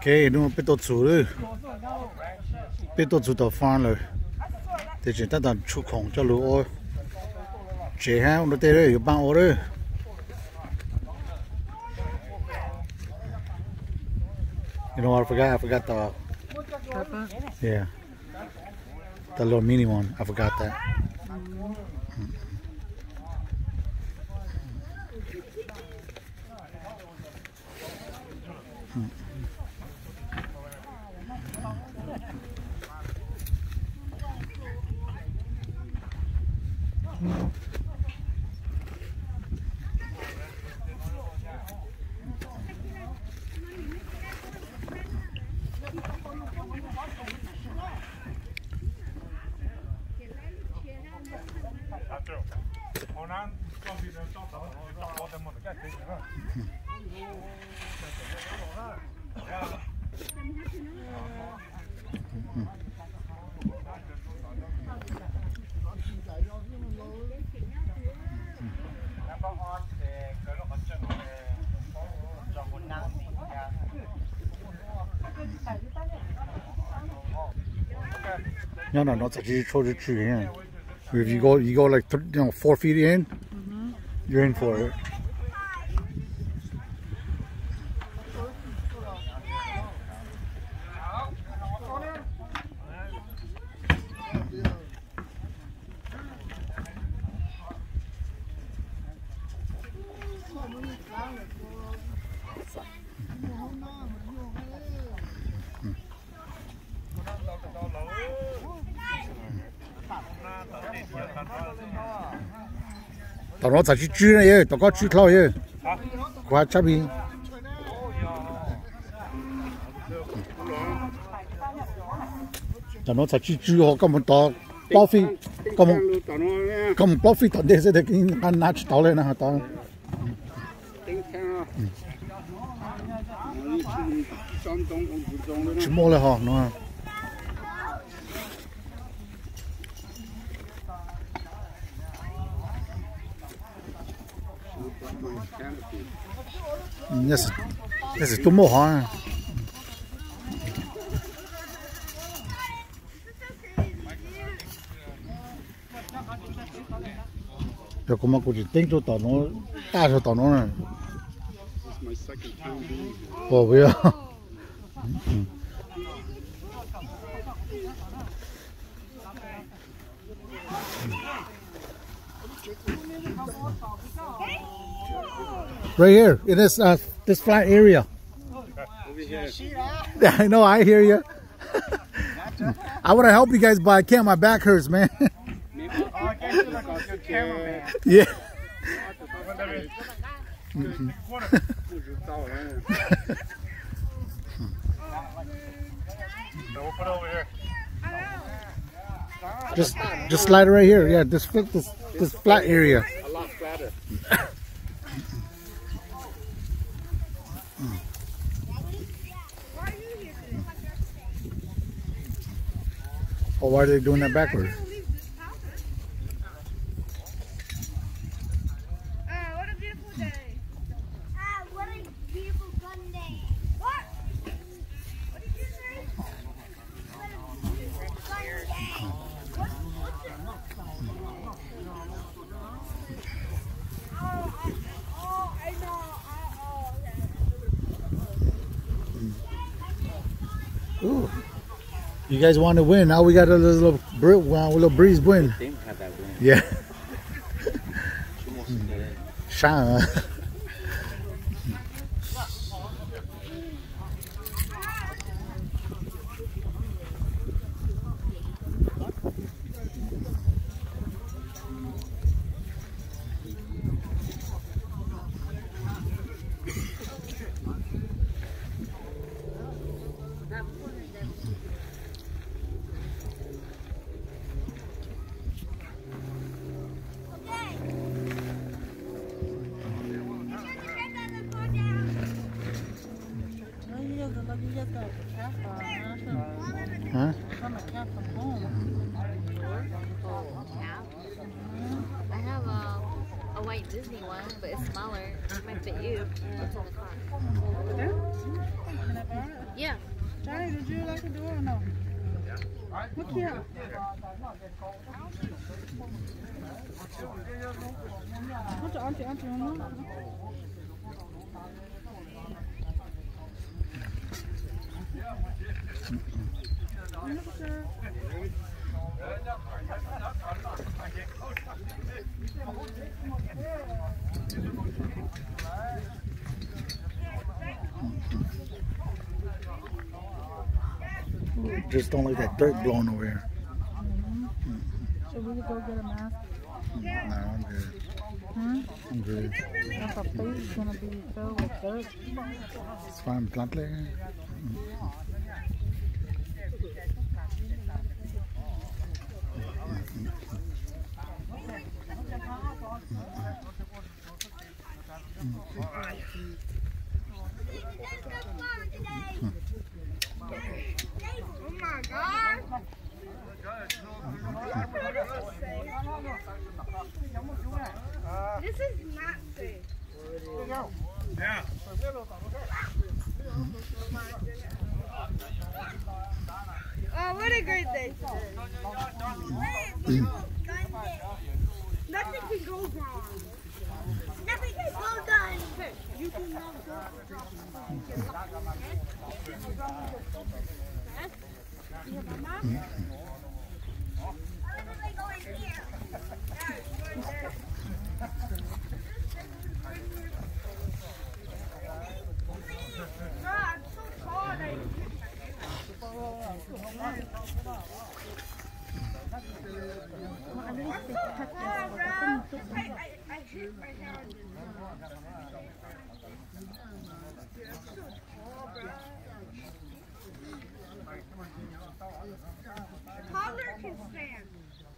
OK，侬别到做了，别到做到翻了，但是单单出空叫路哦，这下我们带了有帮我了。You know what I forgot? I forgot the. Pepper? Yeah. The little mini one. I forgot that. No, not that you chose it true in. If you go like 4 feet in, you're in for it. Tao nó chỉ chui này ấy, tao có chui thôi ấy. Qua chấp đi. Tao nó chỉ chui họ có một tao bao phi, có một bao phi tao để sẽ được ăn nát tao lên nè tao. Chỉ mua là họ nó. This is too much, huh? Giờ có mà cô chỉ tính cho tao nó ta cho tao nó này. Ồ bây giờ. Right here in this flat area. Over here. I know, I hear you. I want to help you guys, but I can't. My back hurts, man. Yeah. Just slide it right here. Yeah, this flat area. A lot flatter. Oh, why are they doing that backwards? What a beautiful day. What a beautiful Sunday. What? What did you say? What a beautiful Sunday. What's it? I know. Ooh. You guys want to win. Now we got a little breeze win. Yeah. Shine. but it's smaller. It might fit you. It's in the car. Yeah. Johnny, did you like to do it or no? Look here. Auntie, Just don't like that dirt blowing over here. Should we go get a mask? No, I'm good. I'm good. If our face is gonna be filled with dirt. It's fine, bluntly. Oh my God. This is not safe. Yeah. Oh, what a great day today. Nothing can go wrong. Nothing can go wrong. You can not go wrong. You have a mom? Why did I go in here? God, I'm so tired. I hit my hand. Toddler can stand.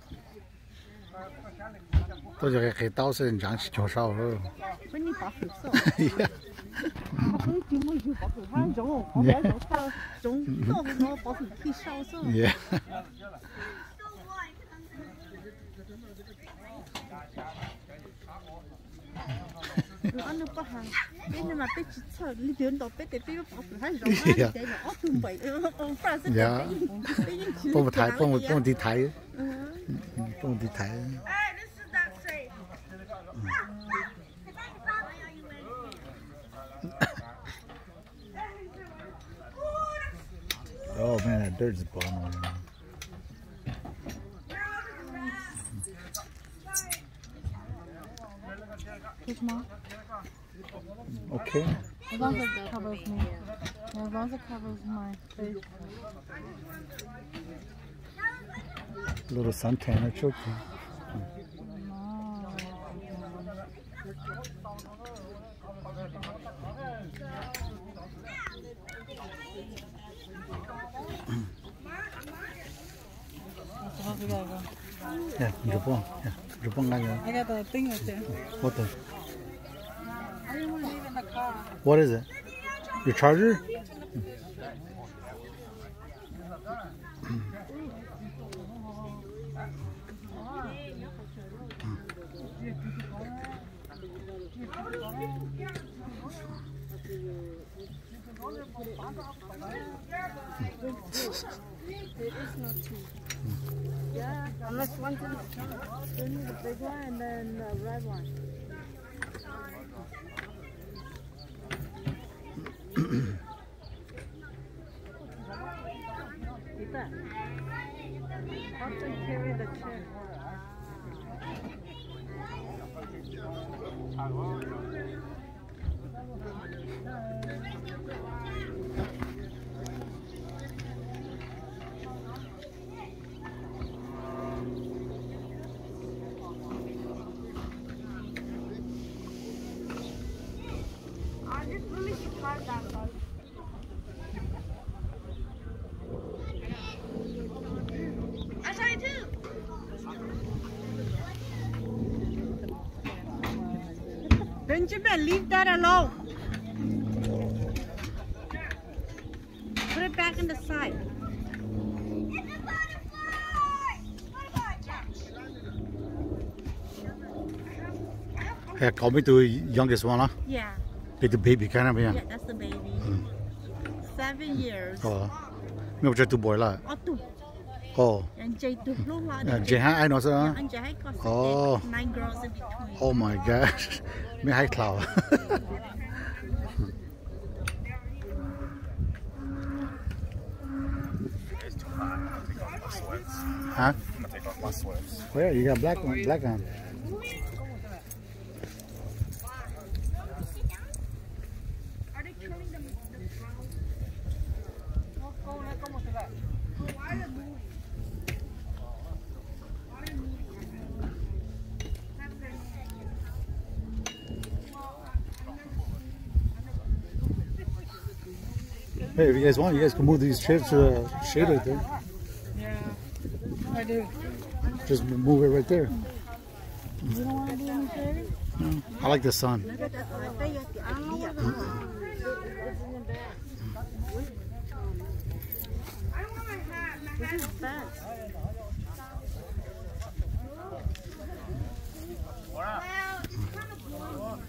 都是可以到时人讲起脚少哦。 不，你把手手。 呀， 他可以给我就把手hand中，我把手他中，到时候把手可以烧手。 耶。 anh đâu có hàng, cái nhưng mà cái sợ đi đến đó cái nó bỏ phải rộng ra để nó tung bậy, phải sẽ dạ. Bông thái, bông đi thái, bông đi thái. Hey, this is not safe. Oh man, that dirt's blowing over now. Kiss mom. Okay. As long as it covers me. Yeah, as long as it covers my face. A little suntan or choking. Supposed we gotta go. Yeah, Japan. Yeah, Japan. I got the thing right there. What the? I didn't want to leave it in the car. What is it? Your charger? There is no tea. Yeah, unless one's in the front. Then the big one and then the red one. Eat that. Help them carry the chair. I'm just really surprised that one. I saw it too. Benjamin, leave that alone. Put it back in the side. It's a butterfly! Butterfly, catch! Hey, call me the youngest one, huh? Yeah. The baby kind of, Yeah, that's the baby. 7 years. Oh. Mình chơi tụi boy là. Tụi. Oh. Anh chơi tụi lúc là. Chị hai ai nói sao? Anh chơi có 9 girls in between. Oh my gosh. Mình hai cloud. Huh? I'm gonna take off my sweats. Where you got black one? Black on. Are they trimming the brown? Why are they moving? Hey, if you guys want, you guys can move these chairs to the shade right there. Yeah. I do. Just move it right there. You don't want to be in there? No, I like the sun. This is best. Well, it's kind of boring.